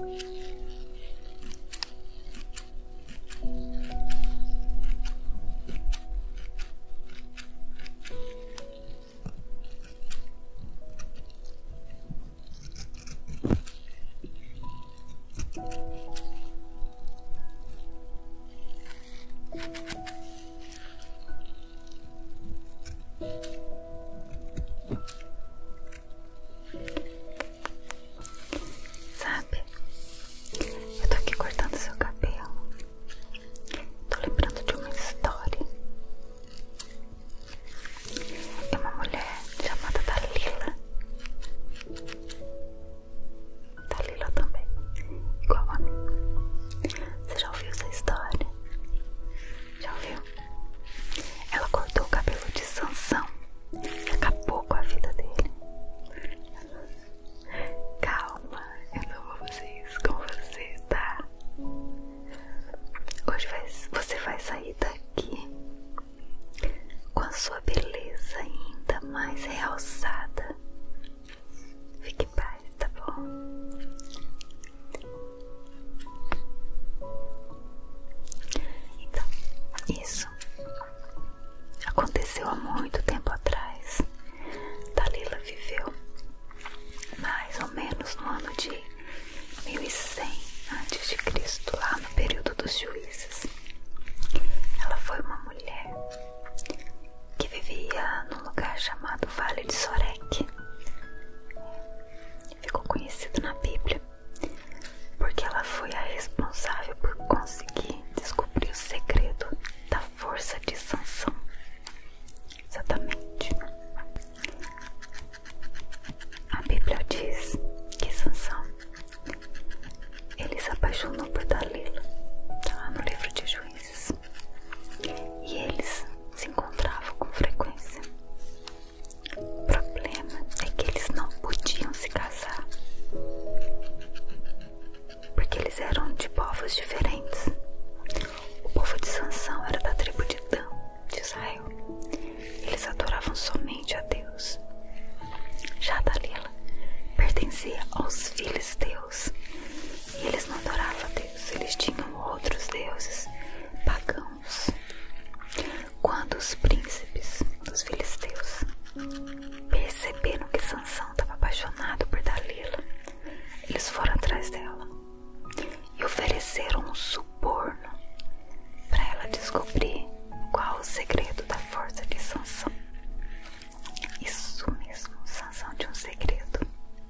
Sabe, eu tô aqui cortando seu cabelo. Tô lembrando de uma história. É uma mulher chamada Dalila. Dalila também, igual a mim. Você já ouviu essa história? Já ouviu? Ela cortou o cabelo de Sansão e acabou com a vida dele. Calma, eu não vou fazer isso com você, tá? Hoje você vai sair daqui com a sua beleza ainda mais realçada. Fique em paz, tá bom? Então, isso aconteceu há muito tempo atrás. Dalila viveu mais ou menos no ano de 1100 a.C., lá no período dos juízes. Ela foi uma mulher que vivia num lugar chamado Vale de Sorek. Ficou conhecida na Bíblia porque ela foi a responsável por conseguir descobrir o segredo da força de Sansão. Exatamente. A Bíblia diz que Sansão, ele se apaixonou por Dalila, tá lá no livro de Juízes, e eles se encontravam com frequência. O problema é que eles não podiam se casar, porque eles eram de povos diferentes. O povo de Sansão era da tribo de Dan, de Israel. Eles adoravam somente a Deus. Já Dalila pertencia aos filisteus, e eles não adoravam a Deus, eles tinham outros deuses pagãos. Quando os príncipes dos filisteus perceberam que Sansão estava apaixonado por Dalila, eles foram atrás dela e ofereceram um suborno para ela descobrir qual o segredo da força de Sansão. Isso mesmo, Sansão tinha um segredo.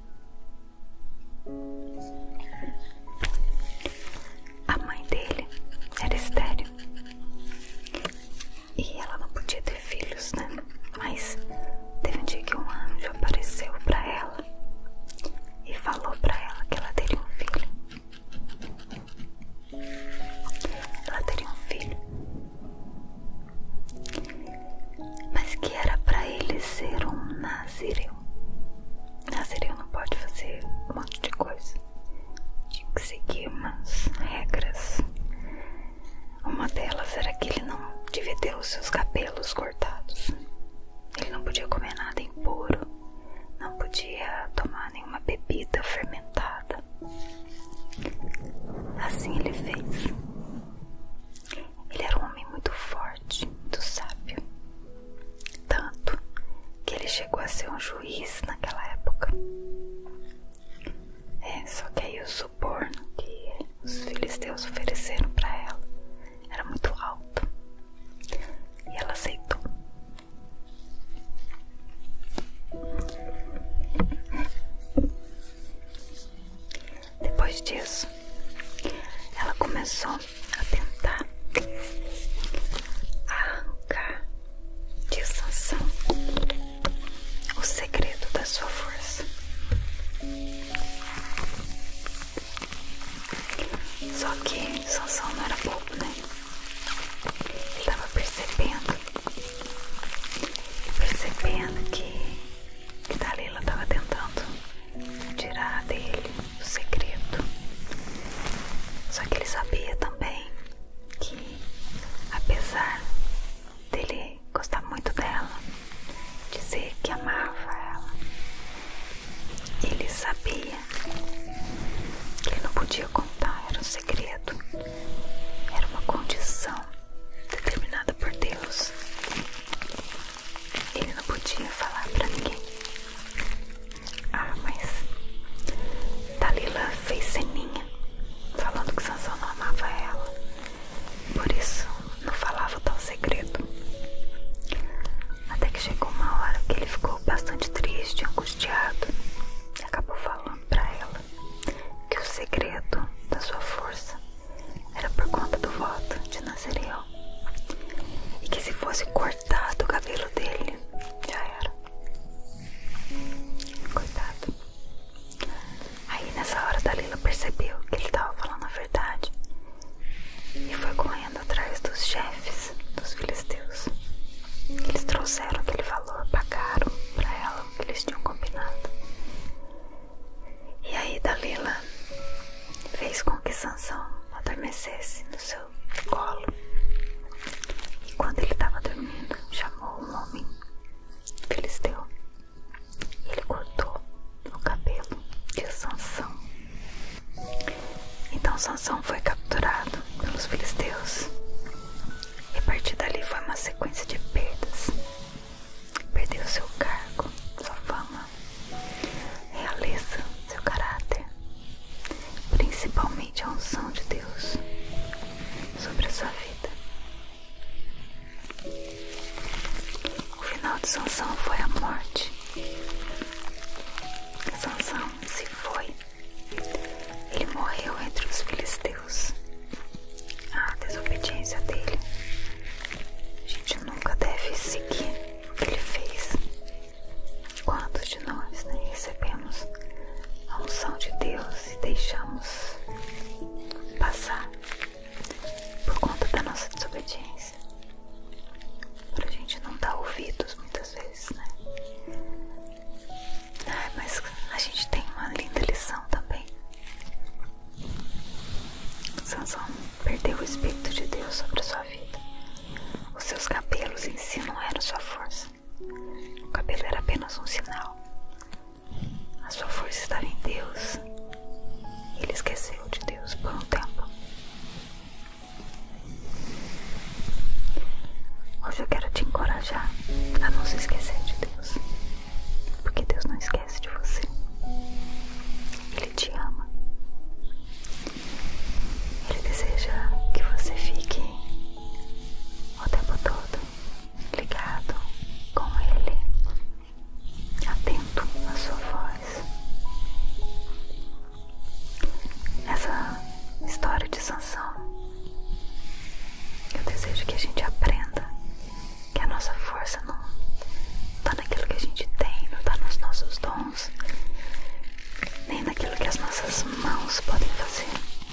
A mãe dele era estéril e ela não podia ter filhos, né? Mas teve um dia que um anjo apareceu para ela e falou para ela que ela teria um filho. Ela teria um filho, mas que era para ele ser um nazireu. Nazireu não pode fazer um monte de coisa, tinha que seguir umas regras. Uma delas era que ele não devia ter os seus cabelos cortados, ele não podia comer nada impuro, não podia tomar nenhuma bebida fermentada. Assim ele fez. Ele era um homem muito forte, muito sábio, tanto que ele chegou a ser um juiz naquela época. Só que aí o suborno que os filisteus ofereceram para ela era muito alto e ela aceitou. Depois disso, ela começou a tentar arrancar de Sansão o segredo da sua força. Só que Sansão não era bobo, né? Ele estava percebendo que Dalila estava tentando tirar dele o segredo. Só que ele sabia também que, apesar dele gostar muito dela, dizer que amava ela, ele sabia que ele não podia fez com que Sansão adormecesse no seu colo. E quando ele estava dormindo, chamou um homem filisteu. Ele cortou o cabelo de Sansão. Então Sansão foi capturado pelos filisteus. E a partir dali foi uma sequência de perdas. Perdeu seu cargo, sua fama, realeza, seu caráter, principalmente a unção de Deus sobre a sua vida. O final de Sansão foi a morte. Sansão se foi. Ele morreu entre os filisteus. A desobediência dele. A gente nunca deve seguir o que ele fez. Quantos de nós, né, recebemos a unção de Deus e deixamos passar por conta da nossa desobediência? Pra gente não dar ouvidos muitas vezes, né? Mas a gente tem uma linda lição também. Sansão perdeu o Espírito de Deus sobre a sua vida. Os seus cabelos em si não eram sua força. O cabelo era apenas um sinal. A sua força estava em Deus. E ele esqueceu de Deus por um tempo. Hoje eu quero te encorajar a não se esquecer de Deus. Porque Deus não esquece de você. Ele te ama. Ele deseja que você fique o tempo todo ligado com Ele, atento à sua voz. Essa história de Sansão, eu desejo que a gente aprenda que a nossa força não está naquilo que a gente tem, não está nos nossos dons, nem naquilo que as nossas mãos podem fazer.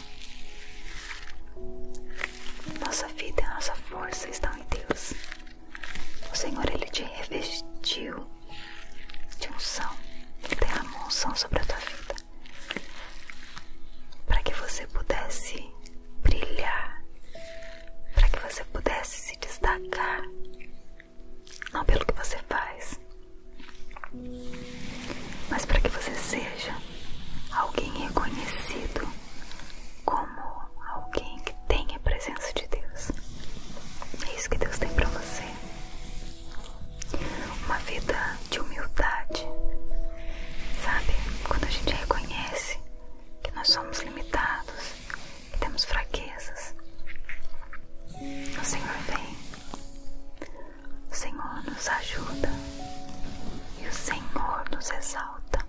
Nossa vida e a nossa força estão em Deus. O Senhor, Ele te revestiu de unção. Ele derramou unção sobre a tua vida, para que você pudesse brilhar, para que você pudesse se destacar, não pelo que você faz, mas para que você seja alguém reconhecido como alguém que tem a presença de Deus. É isso que Deus tem para você. Uma vida de humildade. Sabe? Quando a gente reconhece que nós somos limitados, que temos fraquezas, o Senhor vem. O Senhor nos ajuda. E o Senhor nos exalta.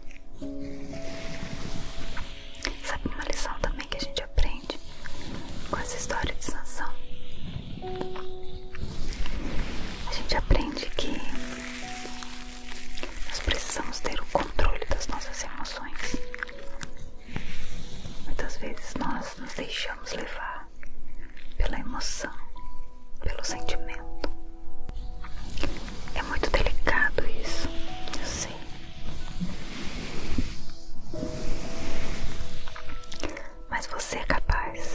Sabe uma lição também que a gente aprende com essa história de Sansão? A gente aprende que nós precisamos ter o controle das nossas emoções. Muitas vezes nós nos deixamos levar pela emoção, pelo sentimento. É muito delicado isso, eu sei. Mas você é capaz,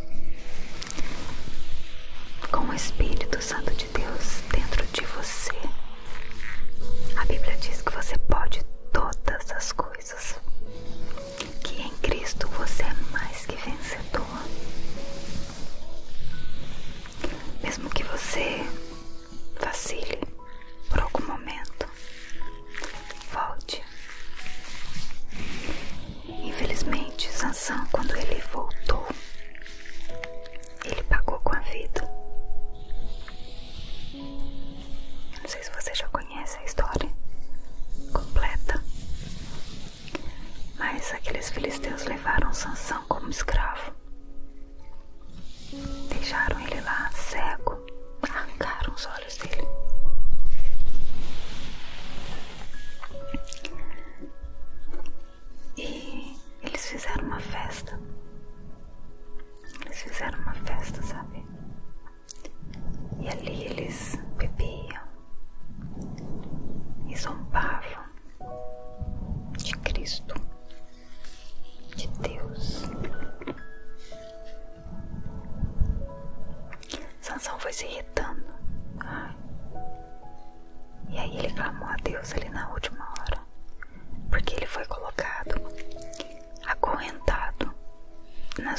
com o Espírito Santo de Deus dentro de você. A Bíblia diz que você pode todas as coisas, que em Cristo você é mais que vencedor.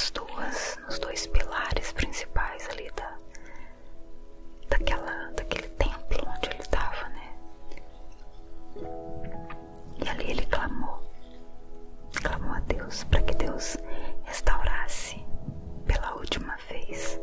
nos dois pilares principais ali daquele templo onde ele estava, né? E ali ele clamou a Deus para que Deus restaurasse pela última vez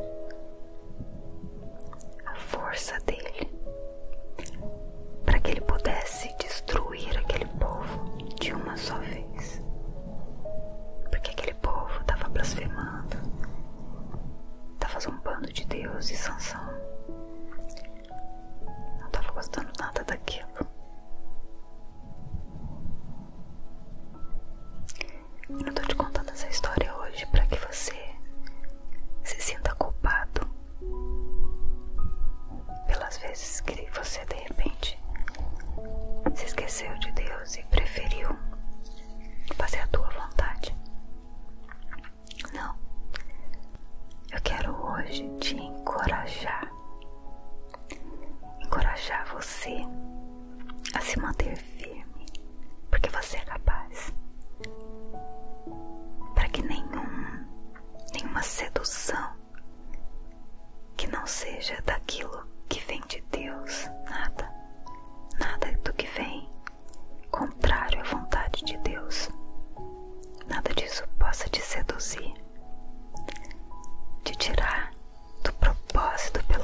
a força dele, para que ele pudesse destruir aquele povo de uma só vez, porque aquele povo estava blasfemando, estava zombando de Deus, e Sansão não estava gostando nada daquilo. Eu não tô te contando essa história hoje para que você se sinta culpado pelas vezes que você de repente se esqueceu de Deus e preferiu fazer a tua vontade. Não. Eu quero hoje te encorajar você a se manter firme, porque você é capaz. Para que nenhuma sedução que não seja daquilo que vem de Deus, nada do que vem contrário à vontade de Deus, nada disso possa te seduzir, te tirar do propósito pelo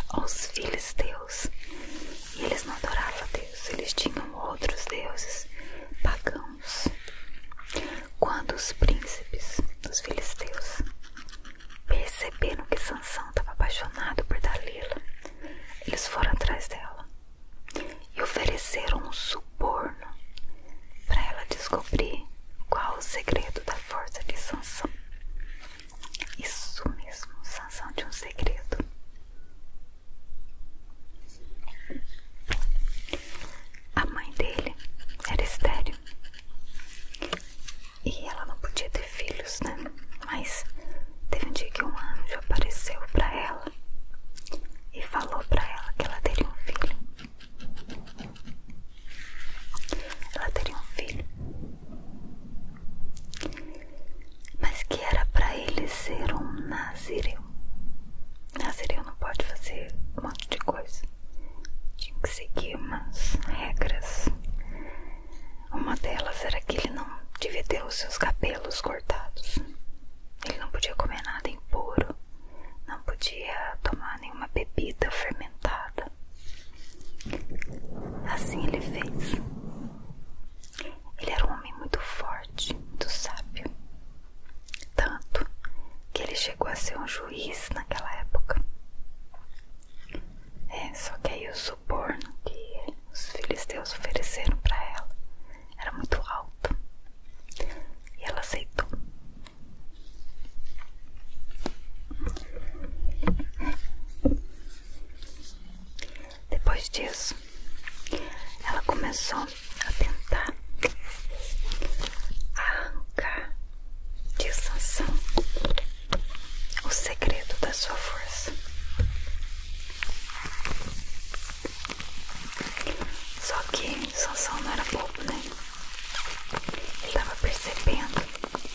aos filisteus. E eles não adoravam a Deus, eles tinham outros deuses pagãos. Quando os príncipes dos filisteus perceberam que Sansão estava apaixonado por Dalila, eles foram atrás dela e ofereceram um suborno para ela descobrir qual o segredo da força de Sansão. Isso mesmo, Sansão tinha um segredo. A mãe dele era estéril e ela não podia ter filhos, né? Mas teve um dia que um anjo apareceu para ela e falou para ela que ela teria um filho. Ela teria um filho, mas que era para ele ser um nazireu. Nazireu não pode fazer um monte de coisa, tinha que seguir umas regras. Uma delas era que ele não devia ter os seus cabelos cortados, ele não podia comer nada impuro, não podia tomar nenhuma bebida fermentada. Assim ele fez. Ele era um homem muito forte, muito sábio, tanto que ele chegou a ser um juiz naquela época. Só que aí o suborno que os filisteus ofereceram para ela era muito alto e ela aceitou. Depois disso, ela começou a tentar arrancar de Sansão o segredo da sua força. Só que Sansão não era bobo, né? Ele estava percebendo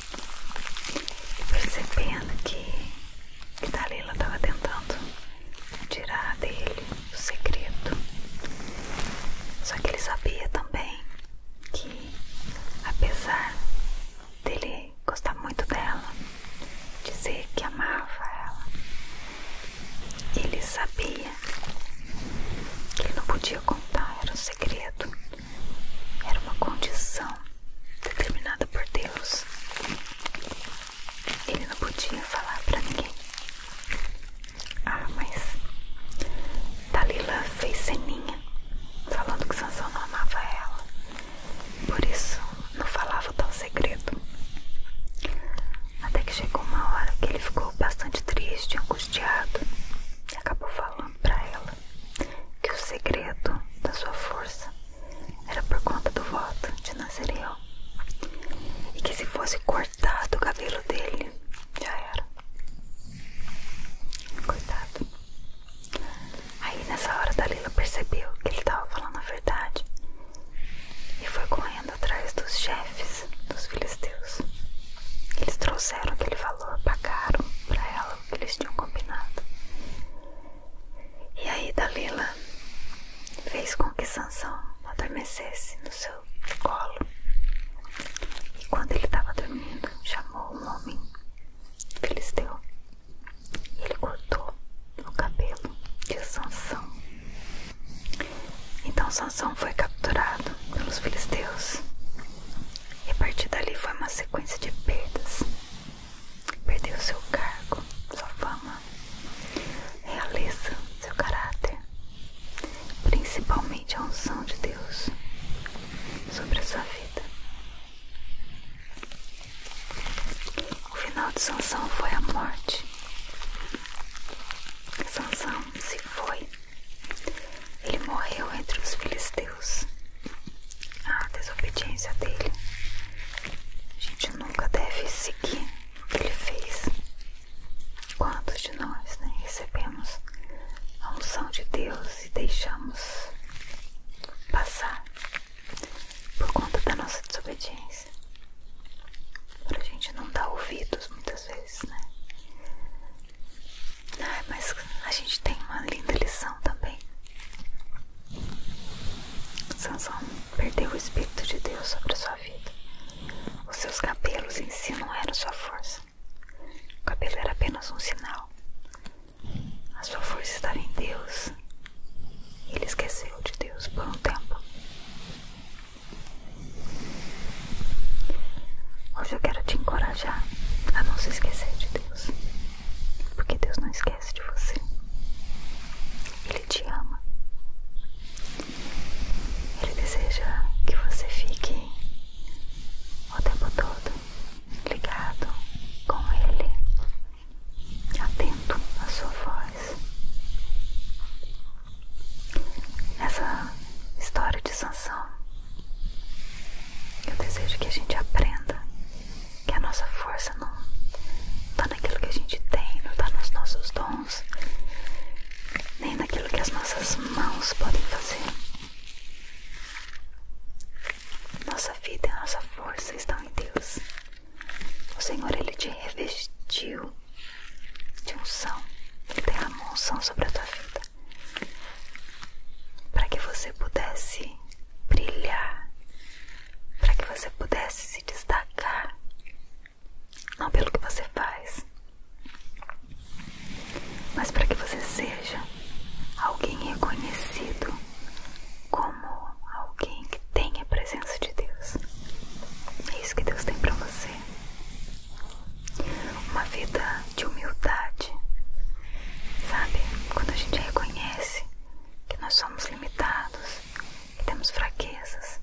que Dalila estava tentando tirar dele o segredo. Só que ele sabia também que, apesar dele gostar muito dela, dizer que amava ela, ele sabia que ele não podia contar, era um segredo, era uma condição determinada por Deus. Ele não podia falar pra ninguém. Mas Dalila fez ceninha, falando que Sansão não amava ela, por isso não falava o tal segredo. Até que chegou uma hora que ele ficou bastante triste, angustiado, e acabou falando pra ela que o segredo da sua força era por conta do voto de Nazireu, e que se fosse cortado o cabelo dele, já era. Coitado. Aí nessa hora Dalila percebeu que ele estava falando a verdade e foi correndo atrás dos chefes dos filisteus. Eles trouxeram aquele valor, pagaram pra ela o que eles tinham combinado. E aí Dalila fez com que Sansão adormecesse no seu colo. E quando ele estava dormindo, chamou um homem filisteu e ele cortou o cabelo de Sansão. Então Sansão foi capturado pelos filisteus e a partir dali foi uma sequência de perdas. Perdeu seu cargo, sua fama, realeza, seu caráter, principalmente a unção de Deus sobre a sua vida. O final de Sansão foi a morte. Sansão se foi. Ele morreu entre os filisteus. A desobediência dele. A gente nunca deve seguir o que ele fez. Quantos de nós, né, recebemos a unção de Deus e deixamos passar por conta da nossa desobediência? Pra gente não dar ouvidos muitas vezes, né? Mas a gente tem uma linda lição também. Sansão perdeu o Espírito de Deus sobre a sua vida. Os seus cabelos em si não eram sua força. O cabelo era apenas um sinal. A sua força estava em Deus Sansão, eu desejo que a gente aprenda que a nossa força não está naquilo que a gente tem, não está nos nossos dons, nem naquilo que as nossas mãos podem fazer. Nossa vida e nossa força estão em Deus. O Senhor, Ele te revestiu de unção, Ele derramou unção sobre a tua vida, para que você pudesse brilhar, para que você pudesse se destacar, não pelo que você faz, mas para que você seja alguém reconhecido como alguém que tem a presença de Deus. É isso que Deus tem para você. Uma vida de humildade, sabe? Quando a gente reconhece que nós somos limitados, que temos fraquezas,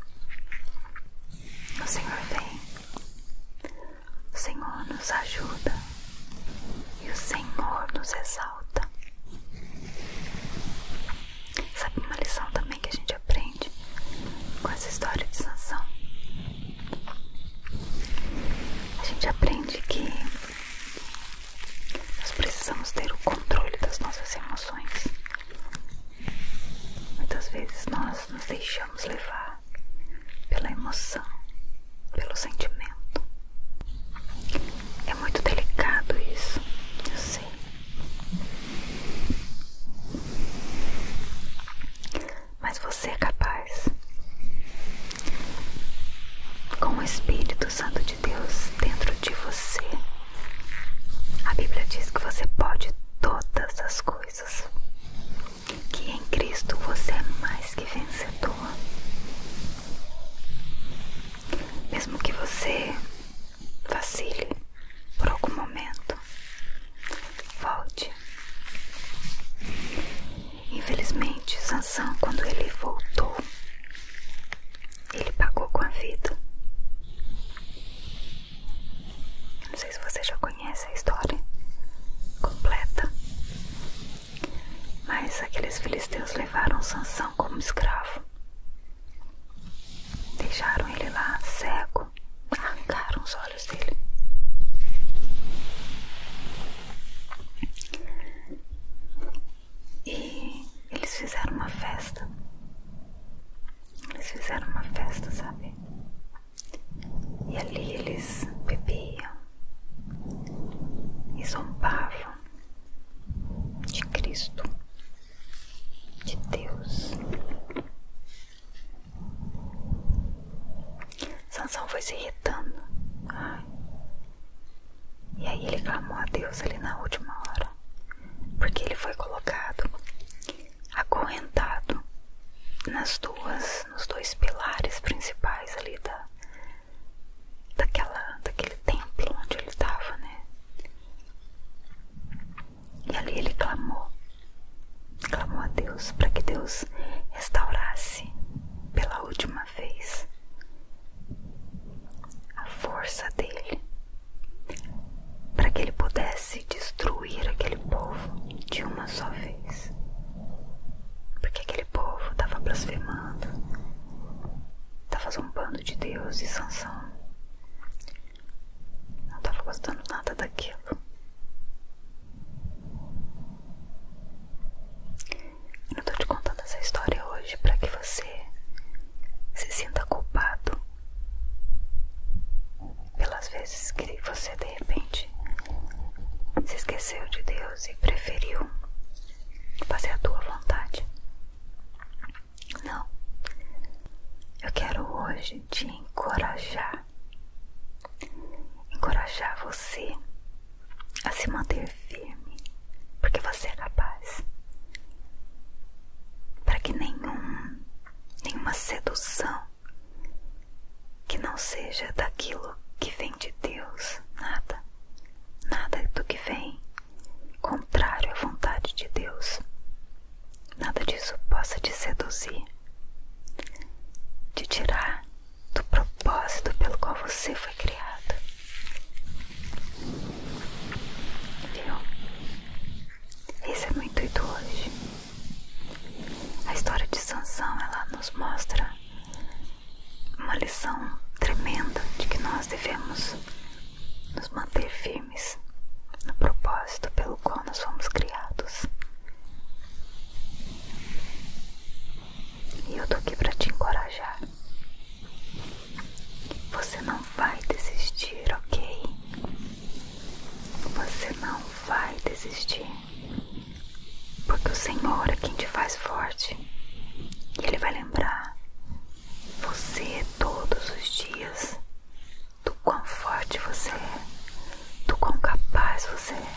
o Senhor vem, o Senhor nos ajuda e o Senhor nos exalta. Sabe uma lição também que a gente aprende com essa história de Sansão? A gente aprende que nós precisamos ter o controle das nossas emoções. Muitas vezes nós nos deixamos levar pela emoção, pelo sentimento. É muito delicado isso, eu sei. Mas você é capaz, com o Espírito Santo de Deus dentro de você. A Bíblia diz que você pode todas as coisas, que em Cristo você é mais que vencedor. Mesmo que você vacile por algum momento, volte. Infelizmente, Sansão, quando ele voltou, ele pagou com a vida. Eu não sei se você já conhece a história completa, mas aqueles filisteus levaram Sansão como escravo, deixaram ele lá cego, arrancaram os olhos dele. E eles fizeram uma festa. Eles fizeram uma festa, sabe? E ali eles bebiam e zombavam de Cristo, de Deus. Sansão foi se irritando. E aí ele clamou a Deus ali na última hora, porque ele foi colocado acorrentado nos dois pilares principais ali daquele templo onde ele estava, né? E ali ele clamou a Deus para que Deus restaurasse pela última vez a força dele, para que ele pudesse destruir aquele povo de uma só vez. Porque aquele povo estava blasfemando, estava zombando de Deus, e Sansão não estava gostando nada daquilo. Eu não estou te contando essa história hoje para que você se sinta culpado pelas vezes que você de repente se esqueceu de Deus e preferiu fazer a tua vontade. Não. Eu quero hoje te encorajar você que o Senhor é quem te faz forte. E Ele vai lembrar você todos os dias do quão forte você é, do quão capaz você é.